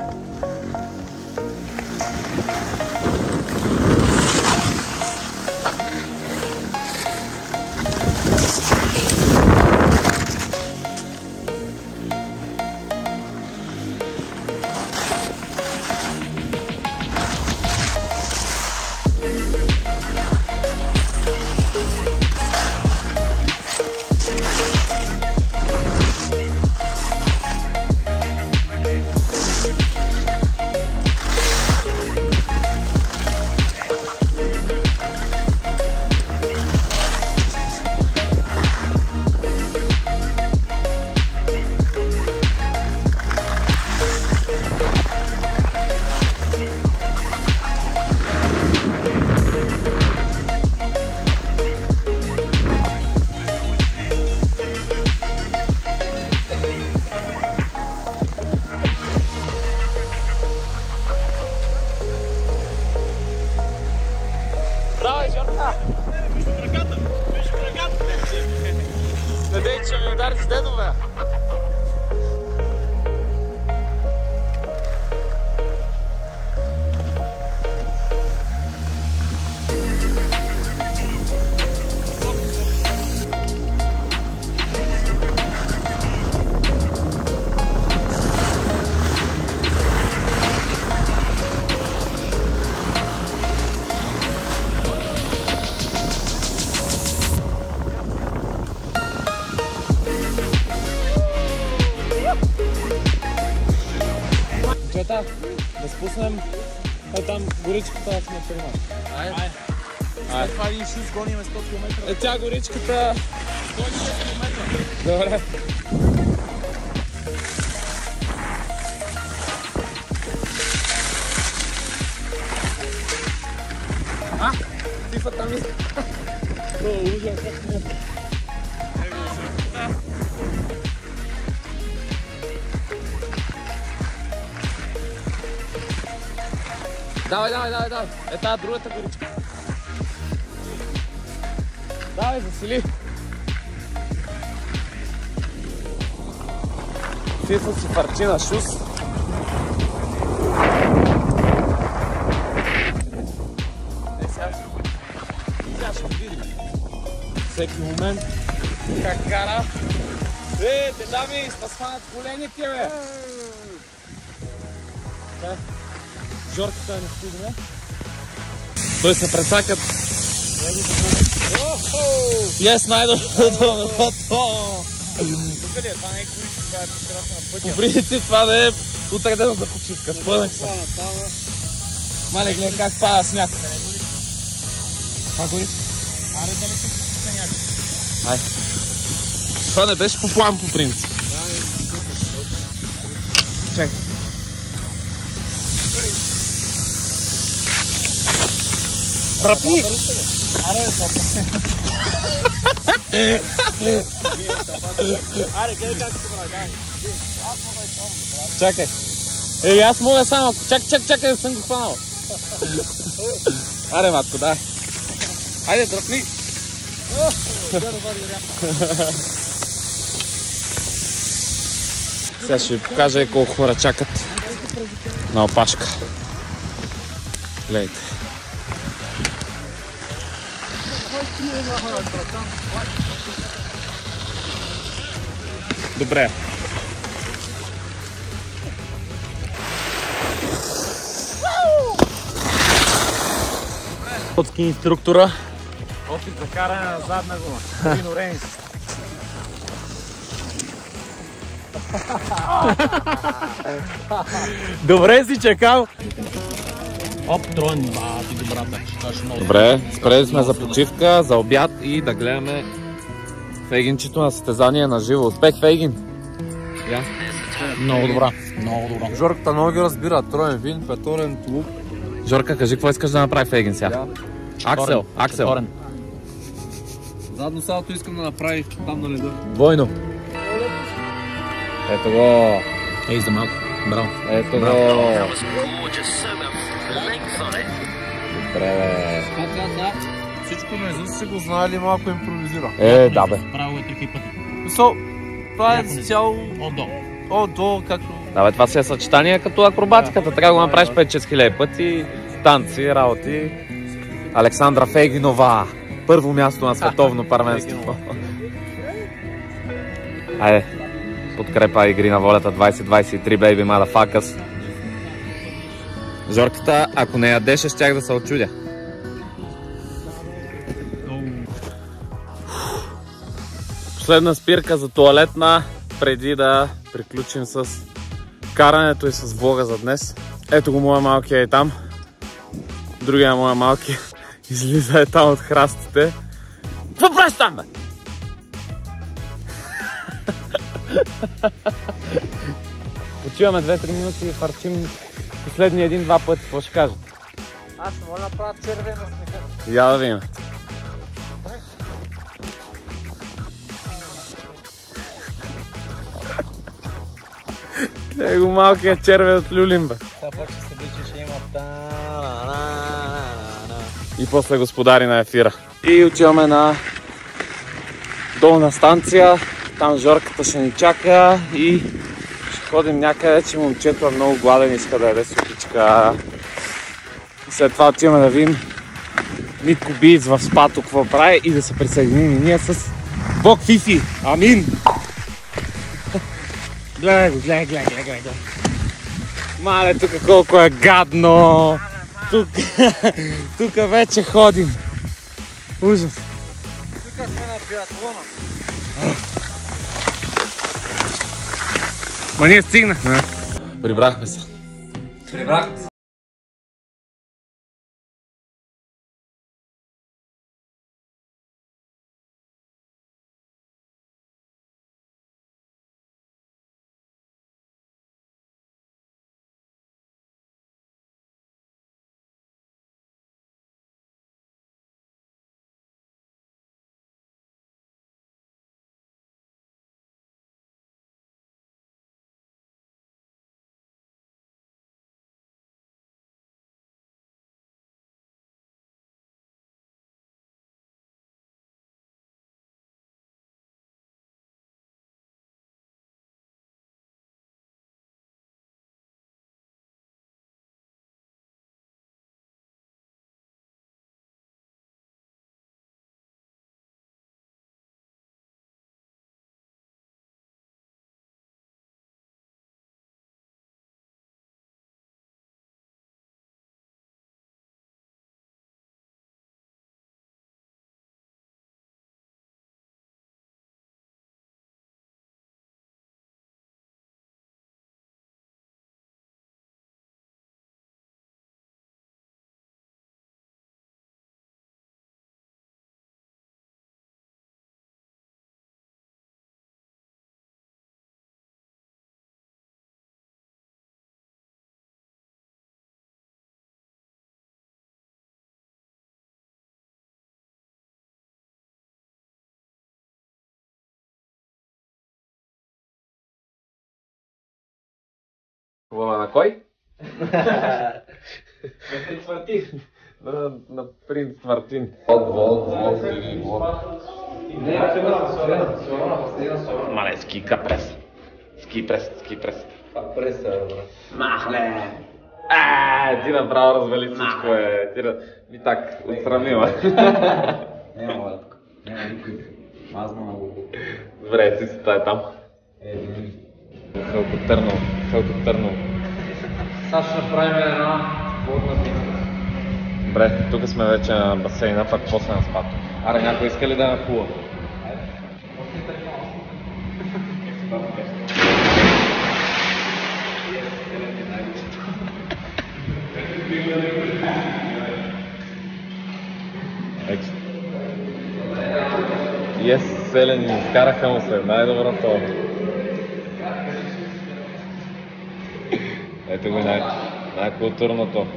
Давай, Жорка! Надей, че ми удари с дедове! Джета, да спуснем там горичката да сме прима. Айде. След това един шут гоним сто километра. Е, тя горичката... сто километра. Добре. А? Тифа там е. Бро, ужас, как не. Давай, давай, давай, давай. Е тази другата горичка. Давай, засили. Фифа си парчи на шус. Е, сега ще... Сега ще видим. Всеки момент. Как кара. Е, те дами, да сванат колените, бе. Да. Жорката не стигне. Той се прецакат. Yes, най-доброто. Тук ли е? Това не е количко, това е почерата на пътя. По принцип това да е утредено за почивка. Спънах се. Мале, гледай как пада сняг. Това гори? Аре, дали се почивка някак? Ай. Това не беше по план по принцип. Чакай. Тръпни! Аре, сопа. Аре, гледай как се прави. Чакай. Ей, аз мога само. Чакай, чакай, чакай, да съм го хванал. Аре, матко, дай. Айде, тръпни. Сега ще ви покажа колко хора чакат на опашка. Гледайте. Добре. От ски инструктора. Опит за каране на задна гума. Рино Рейнс. Добре си чекал. Оп, трон, ба, ти добрата. Добре, спрели сме за почивка, за обяд и да гледаме Фейгинчето на състезание на живо. Успех, Фейгин! Я? Много добра, много добра. Жорката много ги разбира. Троен вин, петорен клуб. Жорка, кажи какво искаш да направи Фейгин сега? Да. Аксел, Аксел. Четорен. Задно салто искам да направи там на леда. Двойно. Ето го. Ей, за малко. Браво. Ето го. Добре, бе. Всичко на Изус си го знае ли, малко импровизира. Е, да бе. Право е три пъти. Мисъл, това е цяло От-долу. от-долу, както... Да бе, това си е съчетание като акробатиката. Трябва да го направиш пет-шест хиляди пъти. Танци, работи. Александра Фейгинова. Първо място на световно първенство. Айде. Подкрепа Игри на волята двайсет двайсет и три, baby motherfuckers. Жорката, ако не ядеше, щях да се очудя. Последна спирка за туалетна, преди да приключим с карането и с влога за днес. Ето го моя малкия е там. Другия моя малки излиза е там от храстите. Какво правиш там, бе? Почиваме две-три минути и фарчим последни един-два пъти. Какво ще кажа? Аз ще мога да направя червена смеха. Я да видим. Гледай го малкият червен от Люлин, бе. Това пък ще се бичи, ще има. И после господари на ефира. И отиваме на долна станция. Там Жорката ще ни чака и ще ходим някъде, че момчето е много гладен, иска да яде супичка. И след това отиваме да видим Митко Биец в спато какво прави и да се присъединим и ние с Бог Фифи. Амин! Гледай го, гледай, гледай, гледай, гледай. Мале, тук колко е гадно! Тук, тук вече ходим. Ужас. Тук сме на биатлона. Ма ние стигнахме. Прибрахме се. Прибрахме се. Хубава на кой? На принц Мартин. На, на принц Мартин. Вод, вод, вод или вод. Мале, ски прес. Ски прес, ски прес. Това преса, бе. Махле! Ааа, ти направо развали всичко, е. Ти да... Ми так, отстрани, ме. Няма бе, тук. Няма никой. Мазна много. Добре, си си тая там. Е, винаги. Хълко Търново, Хълко Търново. Сега ще направим една водна битка. Добре, тук сме вече на басейна, пак после на спато. Аре, някой иска ли да ме плува? Yes, селени, изкараха му се, най-доброто. Ето го най- най-културното.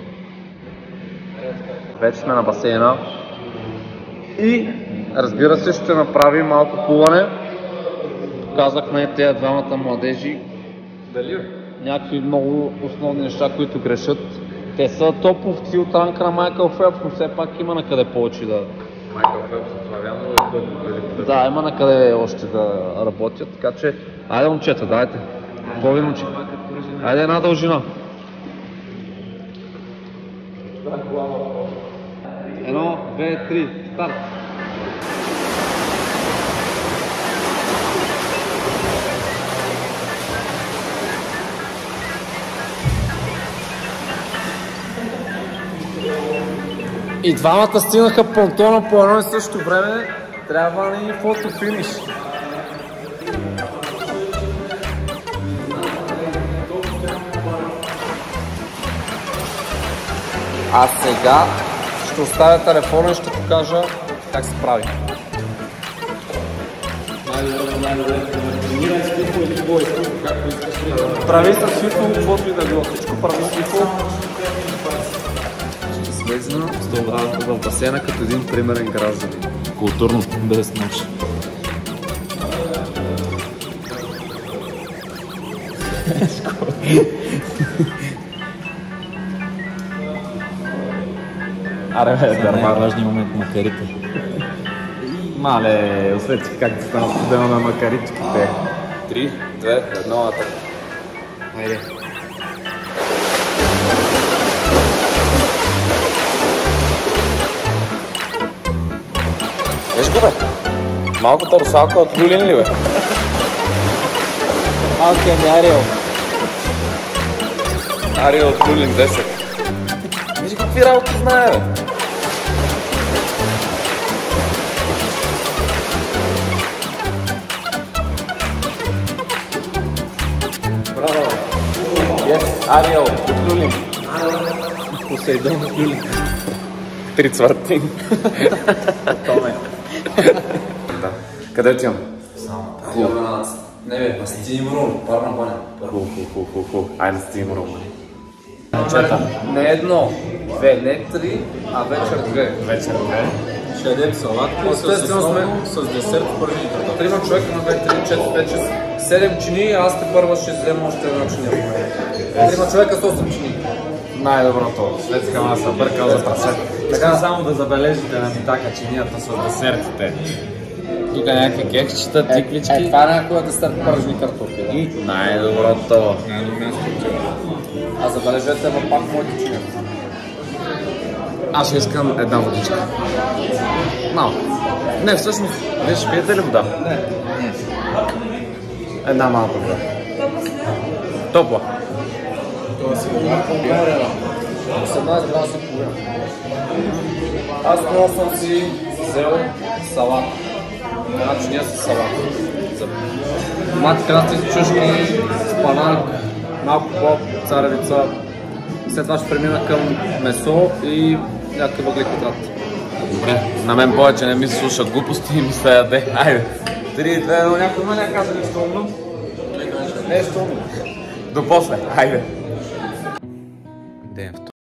Вече сме на басейна и разбира се ще направим малко плуване. Показахме тези двамата младежи някакви много основни неща, които грешат. Те са топовци от ранка на Майкъл Фелпс, но все пак има на къде повече да... Майкъл Фелпс от славяно е Да, има на къде още да работят, така че... Айде, момчета, дайте. Какво ви научи? Айде една дължина. Едно, две, три, старт! И двамата стигнаха понтона по едно и също време. Трябва ни фотофиниш. А сега ще оставя телефона и ще покажа как се прави. Прави с фифо, каквото и да било. Всичко прави с фифо. Ще слезна с добравата в басейна като един примерен гражданин. Културно, без нощ. Аре, бе, дърма. Важният момент на макарите. Мале, усетих как да стана студено на макаричките. Три, две, едно, атака. Айде. Виж го, бе. Малката русалка от Люлин ли, бе? Малкия ми Ариел. Ариел от Люлин десет. Виж какви работи знае, бе. Браво. Yes, Ариел от Люлин. Посейдон от Люлин. Три цвъртин. Томе. Да. Къде отивам? Хубаво. Не бе, на Steam Room, парна баня. Ху, ху, ху, ху, ху. Айде на Steam Room. Момчета, не едно, две, не три, а вечер две. Вечер две. Ще ядем салатки Естествено сме с десерт пържени картофи. трима човека на две, три, четири, пет, шест, седем чини, а аз те първа ще взема още една чиния. Трима човека с осем чини. Най-доброто. Светска маса, бъркал за прасет. Така само да забележите на Митака чинията с десертите. Тук е някакви кексчета, тиклички. Е, това е някаква десерт пържени картофи. Да? И най-доброто. А забележете, ма пак моите чиния. Аз ще искам една водичка. Малко. Не, всъщност, вие ще пиете ли вода? Не. Една малка вода. Топла. осемнадесет градуса и половина. Аз много съм си взел салат. Една чиния с салат. Мати красти с чушки, спанак, малко хляб, царевица. След това ще премина към месо и някакъв въглехидрат. Добре, на мен повече не ми се слушат глупости и ми се яде. Айде. Три, две, но някой ме не каза нещо умно. Нещо умно. До после. Айде. Ден втори.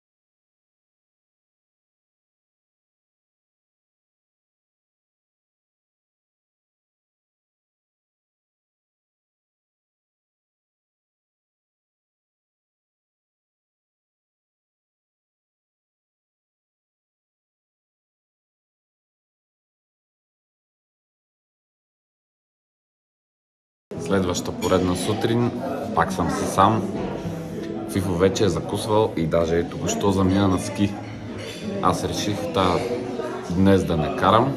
Следваща поредна сутрин, пак съм си сам. Фифо вече е закусвал и даже току-що замина на ски. Аз реших та днес да не карам.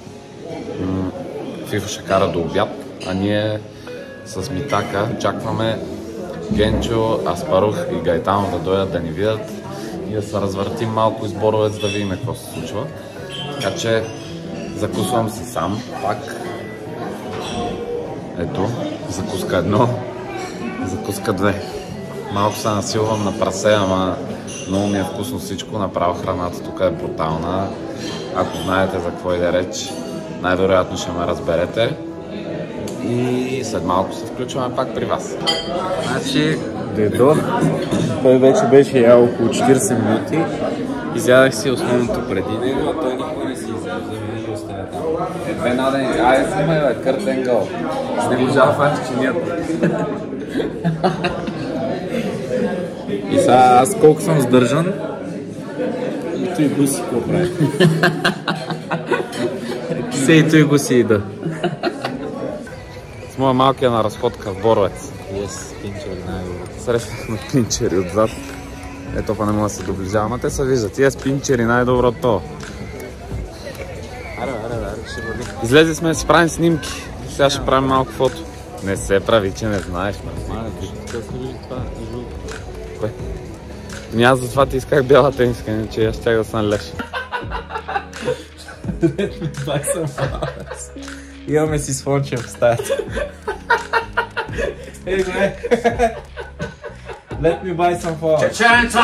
Фифо ще кара до обяд, а ние с Митака очакваме Генчо, Аспарух и Гайтанов да дойдат да ни видят и да се развъртим малко из Боровец да видим какво се случва. Така че Закусвам си сам, пак. Ето, закуска едно, закуска две. Малко се насилвам на прасе, ама много ми е вкусно всичко. Направо храната тук е брутална. Ако знаете за какво иде реч, най-вероятно ще ме разберете. И след малко се включваме пак при вас. Значи, дойдох. Той вече беше ял около четирийсет минути. Изядах си основното преди него, а той никога не си изяжда, винаги остане там. Е, две надени, айде снимай бе, Кърт Енгъл. С него жал фанч, че нет. И сега аз колко съм сдържан, и той го си какво прави. Се и той го си ида. С моя малкия на разходка в Боровец. Yes, пинчери най-добро. Срещнахме пинчери отзад. Ето па не мога да се доближава, ама те се виждат. Тия спинчери най-доброто. Аре, аре, аре, ще бъде. Излезе сме да си правим снимки. Сега ще правим малко фото. Не се прави, че не знаеш. Мале, как се вижда това? Кое? Ми аз затова ти исках бяла тениска, иначе аз щях да съм леш. Имаме си Слънчев в стаята. Ей, бе! Let me buy some flowers. Чеченца!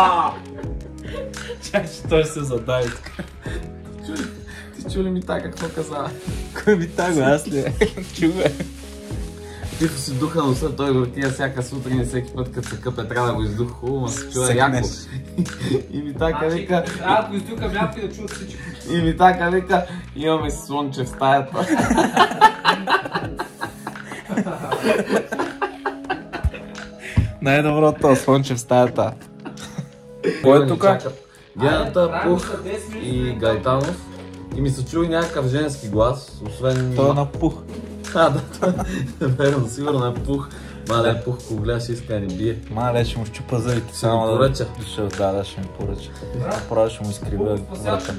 Чай, че той се задави така. Ти чу ли ми така какво каза? Кой ми така, аз ли? Чуве. Тихо си духа носа, той въртия всяка сутрин и всеки път като се къпе трябва да го издуха хубаво, ма се чува яко. И ми така вика... Трябва да го издухам яко и да чуват всичко. И ми така вика, имаме си Слънчев в стаята. Най-доброто Слънчев в стаята. Кой е тука? Гената, Пух и Гайтанов. И ми се чуи някакъв женски глас, освен... Той е на Пух. А, да, той е верно, сигурно е Пух. Мале, Пух, ако гледаш, иска да ни бие. Мале, ще му щупа зъбите. Ще му поръча. Да, да, ще ми поръча. Направо ще му изкривя врата.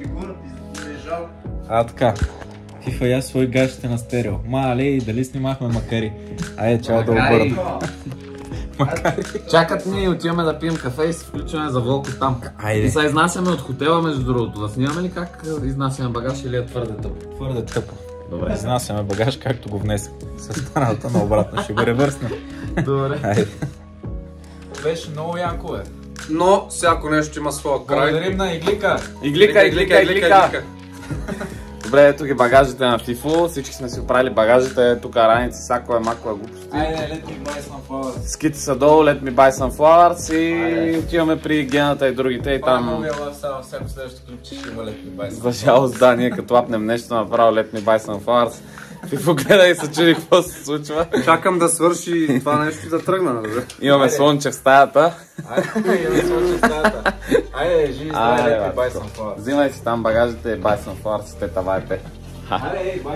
А, така. Фифа, я свои гащите на стерео. Мале, дали снимахме макари? Айде, чао да обърна. Макари. Чакат ни и отиваме да пием кафе и се включваме за Волко там. Айде. И сега изнасяме от хотела, между другото. Да снимаме ли как изнасяме багаж или е твърде тъпо? Твърде тъпо. Добре. Изнасяме багаж, както го внесем. С останалата на обратно. Ще го ревърсна. Добре. Айде. Беше много янко, бе. Но всяко нещо има своя край. Благодарим на Иглика. Иглика, иглика, иглика. Добре, ето ги багажите на Фифо. Всички сме си оправили багажите. Тук раници, всякова макова глупости. Айде, let me buy some flowers. Ските са долу, let me buy some flowers и отиваме при Гената и другите и там... Това е новия лайфстайл, всяко следващото клипче ще има let me buy some flowers. За жалост, да, ние като лапнем нещо направо let me buy some flowers. Фифо гледа и се чуди какво се случва. Чакам да свърши това нещо и да тръгна. Имаме Слънчев в стаята. Айде, имаме Слънчев в стаята. Айде, живи здраве, let me buy some flowers. Взимай си там багажите и buy some flowers и те тавайте. Айде, buy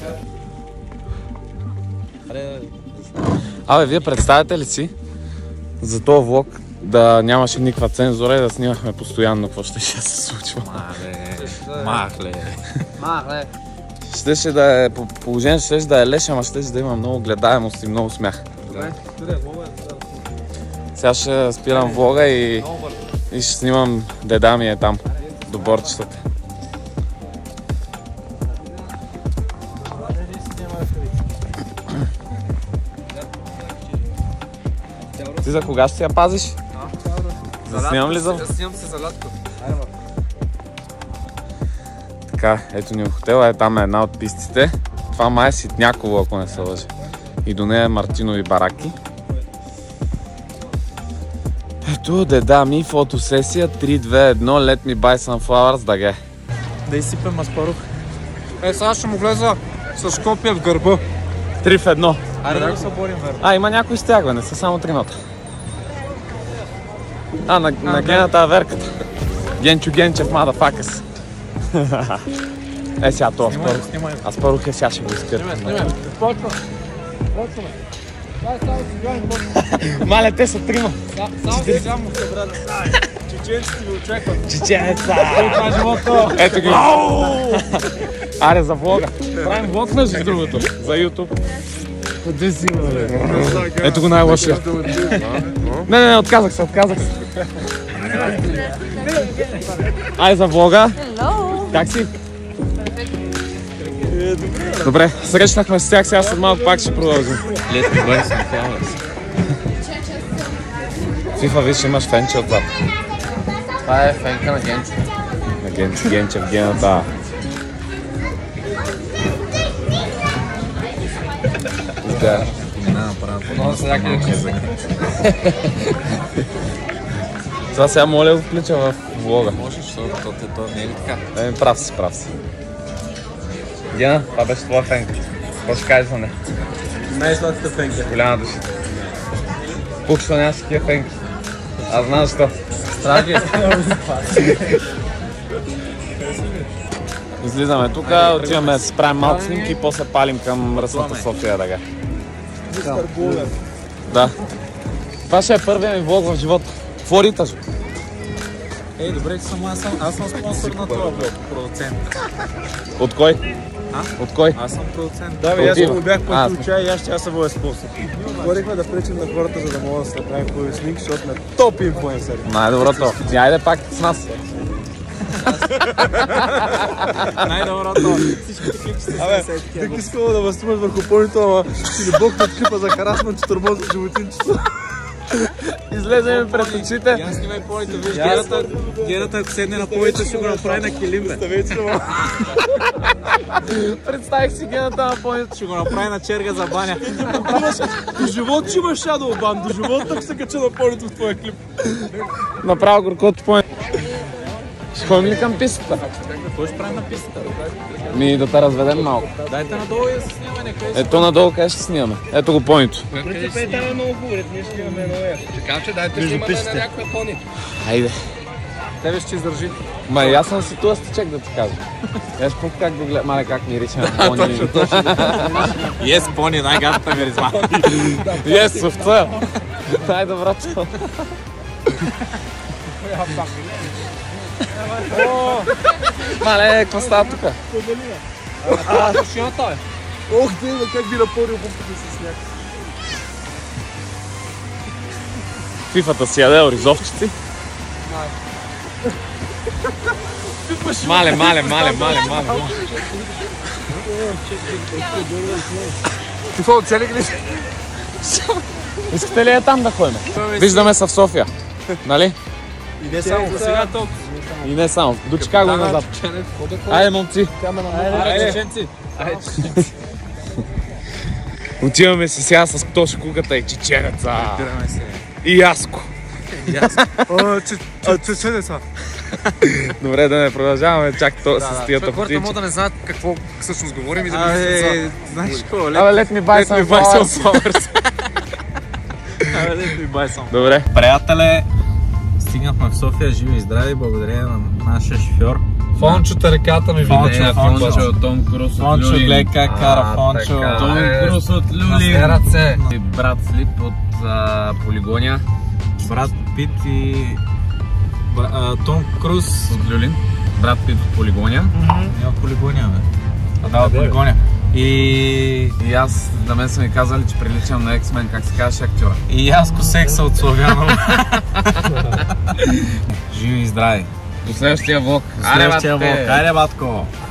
Абе, вие представяте ли си за този влог да нямаше никаква цензура и да снимахме постоянно какво ще ще се случва? Махле. Махле. Щеше да е, по положение щеше да е леш, ама щеше да има много гледаемост и много смях. Сега ще спирам влога и, и ще снимам деда ми е там, до борчетата. Ти за кога ще си я пазиш? За снимам ли за... Снимам се за лятко. Така, ето ни в хотела, е там е една от пистите. Това май е Ситняково, ако не се лъжа. И до нея е Мартинови бараки. Ето, деда ми, фотосесия три две едно, let me buy some flowers, да ге. Да изсипем Аспарух. Е, сега ще му влеза с копия в гърба. три в едно. Айде да го съборим, верно. А, има някой стягване, са само три нота. А, на, на Гената е верката. Генчо Генчев, мадафакъс. Е, сега това Аспарух. Аспарух е, сега ще го изпират. Почва. Почваме. Мале, те са трима. Само сега му се брада. Чеченците ви очакват. Чеченца! Ето ги. Аре, за влога. Правим влог между другото. За YouTube. Къде си, бе? Ето го най-лошия. Не, не, не, отказах се, отказах се. Ай, за влога. Как си? Добре, срещнахме с тях, сега след малко пак ще продължим. Летни бъде съм флауърс. Фифа, виж, имаш фенче отзад. Това е фенка на Генчо. На Генчо, Генчев, гената. Да. Много са яки да казах. Това сега моля да включа в влога. Можеш, защото това не е ли така? Е, прав си, прав си. Гена, това беше твоя фенка. Какво ще кажеш за нея? Най-сладката фенка. Голяма душа. Пукшва нямаш такива фенки. Аз знам защо. Страх ли? Излизаме тук, отиваме да си правим малко снимки и после палим към мръсната София дъга. Да. Това ще е първият ми влог в живота. Какво риташ? Ей, добре, че съм аз, съм, аз съм спонсор на това влог, продуцент. От кой? А? От кой? Аз съм продуцент. Да, бе, аз му бях платил чай и аз ще аз съм бъде спонсор. Говорихме да пречим на хората, за да могат да се направим хубави снимки, защото сме топ инфлуенсъри. Най-доброто. Айде пак с нас. Най-доброто. Всичките клипчета са десет. Бих искал да възстимаш върху понито, ама си ли бокнат клипа за харасман, че тормоза животинчето. Излезе ми пред очите. Я снимай понито, виж, гената ако седне на повече ще го направи на килим, бе. Представих си гената на понито. Ще го направи на черга за баня. До живот ще имаш Shadow Ban, до живот так се кача на понито в твоя клип. Направо горкото понито. Ще ходим ли към пистата? Какво ще правим на пистата? Ми да те разведем малко. Дайте надолу и да се снимаме някъде. Ето надолу къде ще снимаме. Ето го понито. Принципа е там е много хубаво, ние ще имаме едно е. Чекам, че дайте снимане на някоя пони. Хайде. Тебе ще издържи. Ма и аз съм си тлъстичек да ти кажа. Я ще как го гледам, мале как мирише на пони. Ес, пони, най-гадата миризма. Ес, овца. Най-доброто. Мале, какво става тука? А, машината е. Ох, дейва, как би напълнил буквите с сняг. Фифата си яде оризовчици. Мале, мале, мале, мале, мале. Фифа, оцелих ли? Искате ли е там да ходим? Виждаме се в София. Нали? И не само за сега толкова. И не само. До Чикаго и назад. Айде, момци. Айде, чеченци. Отиваме си сега с Тошо Куката и Чеченеца. Разбираме се. И Яско. О, Чеченеца. Добре, да не продължаваме чак с тия тъпотинчи. Хората могат да не знаят какво всъщност говорим и да мислят за... Знаеш какво? Абе, let me buy some flowers. Абе, let me buy some. Добре. Приятеле, стигнахме в София живи и здрави, благодарение на нашия шофьор. Фончо ръката ми видея. Фончо, Том Круз от Фончо, Люлин. гледай как кара Фончо. Том Круз от Люлин. ръце. Брат Слип от Полигония. Брат Пит и Том Круз от Люлин. Брат Пит от Полигония. Няма Полигония, бе. А да, от Полигония. И... И аз, на мен са ми казали, че приличам на X-Men, как се казваше актьора. И Яско Секса от Славяново. Живи и здрави. До следващия влог. До следващия влог. Айде, батко.